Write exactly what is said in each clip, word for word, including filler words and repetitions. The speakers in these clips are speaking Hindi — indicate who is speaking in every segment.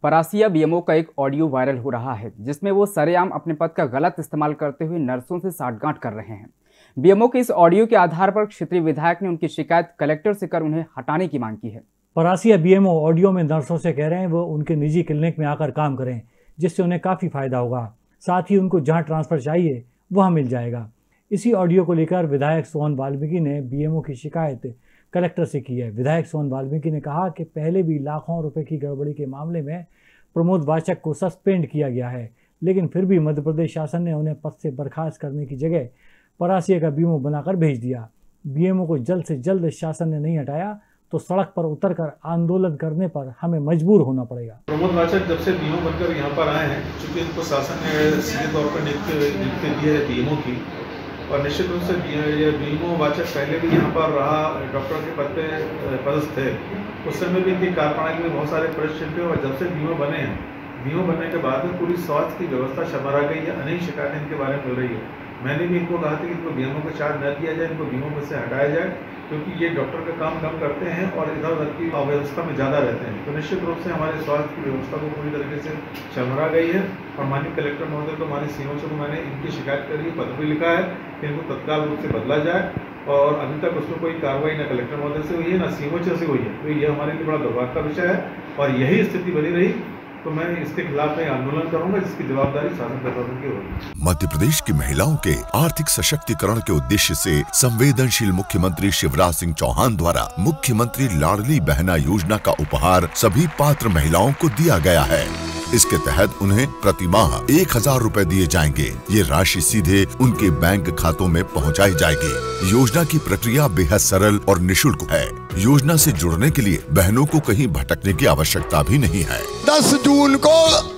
Speaker 1: परासिया बीएमओ का एक ऑडियो वायरल हो रहा है जिसमें वो सरेआम अपने पद का गलत इस्तेमाल करते हुए नर्सों से साठगांठ कर रहे हैं। बीएमओ के इस ऑडियो के आधार पर क्षेत्रीय विधायक ने उनकी शिकायत कलेक्टर से कर उन्हें हटाने की मांग की है।
Speaker 2: परासिया बीएमओ ऑडियो में नर्सों से कह रहे हैं वो उनके निजी क्लिनिक में आकर काम करें, जिससे उन्हें काफ़ी फायदा होगा। साथ ही उनको जहां ट्रांसफ़र चाहिए वहां मिल जाएगा। इसी ऑडियो को लेकर विधायक सोहन वाल्मीकि ने बीएमओ की शिकायत कलेक्टर से की है। विधायक सोहन वाल्मीकि ने कहा कि पहले भी लाखों रुपए की गड़बड़ी के मामले में प्रमोद वाचक को सस्पेंड किया गया है, लेकिन फिर भी मध्य प्रदेश शासन ने उन्हें पद से बर्खास्त करने की जगह परासिया का बीएमओ बनाकर भेज दिया। बीएमओ को जल्द से जल्द शासन ने नहीं हटाया तो सड़क पर उतरकर आंदोलन करने पर हमें मजबूर होना पड़ेगा।
Speaker 3: प्रमोद वाचक जब से बीएमओ बनकर यहाँ पर आए हैं, चूंकि इनको शासन ने सीधे तौर पर नियुक्ति दी है बीएमओ की, और निश्चित रूप से ये बीएमओ वाचक पहले भी यहाँ पर रहा, डॉक्टर के पद पे पदस्थ थे। उस समय भी इनकी कार्यप्रणाली में बहुत सारे प्रश्न थे, और जब से बीएमओ बने हैं, बीएमओ बनने के बाद में पूरी स्वास्थ्य की व्यवस्था शर्मरा गई है। अनेक शिकायतें इनके बारे में मिल रही है। मैंने भी इनको कहा था कि इनको बीएमओ का चार्ज न दिया जाए, इनको बीएमओ में से हटाया जाए, क्योंकि ये डॉक्टर का काम कम करते हैं और इधर उधर की अव्यवस्था में ज़्यादा रहते हैं। तो निश्चित रूप से हमारे स्वास्थ्य की व्यवस्था को पूरी तरीके से शर्मरा गई है। और माननीय कलेक्टर महोदय को, माननीय सीएमओ को मैंने इनकी शिकायत करी, पत्र भी लिखा है कि इनको तत्काल रूप से बदला जाए, और अभी तक उसमें कोई कार्रवाई न कलेक्टर महोदय से हुई है, न सीएमओ से हुई है। तो ये हमारे लिए बड़ा दुर्भाग्य का विषय है, और यही स्थिति बनी रही तो मैं इसके खिलाफ में आंदोलन करूंगा, जिसकी जवाबदारी शासन प्रशासन की होगी।
Speaker 4: मध्य प्रदेश की महिलाओं के आर्थिक सशक्तिकरण के उद्देश्य से संवेदनशील मुख्यमंत्री शिवराज सिंह चौहान द्वारा मुख्यमंत्री लाडली बहना योजना का उपहार सभी पात्र महिलाओं को दिया गया है। इसके तहत उन्हें प्रति माह एक हजार रूपए दिए जाएंगे। ये राशि सीधे उनके बैंक खातों में पहुंचाई जाएगी। योजना की प्रक्रिया बेहद सरल और निशुल्क है। योजना से जुड़ने के लिए बहनों को कहीं भटकने की आवश्यकता भी नहीं है।
Speaker 5: दस जून को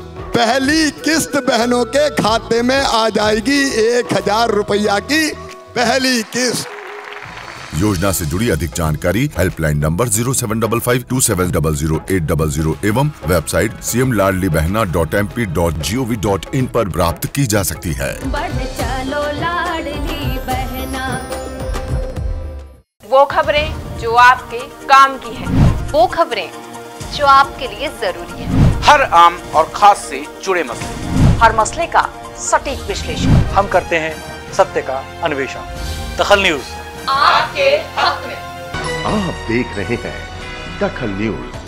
Speaker 5: पहली किस्त बहनों के खाते में आ जाएगी, एक हजार रुपया की पहली किस्त।
Speaker 4: योजना से जुड़ी अधिक जानकारी helpline number zero seven double five two seven double zero eight double zero एवं website C M Ladli Bahna dot M P dot G O V dot in पर प्राप्त की जा सकती है।
Speaker 6: बढ़ चलो लाडली बहना। वो खबरें जो आपके काम की है, वो खबरें जो आपके लिए जरूरी है।
Speaker 7: हर आम और खास से जुड़े मसले,
Speaker 6: हर मसले का सटीक विश्लेषण
Speaker 2: हम करते हैं, सत्य का अन्वेषण। दखल न्यूज
Speaker 6: आपके हक में।
Speaker 8: आप देख रहे हैं दखल न्यूज।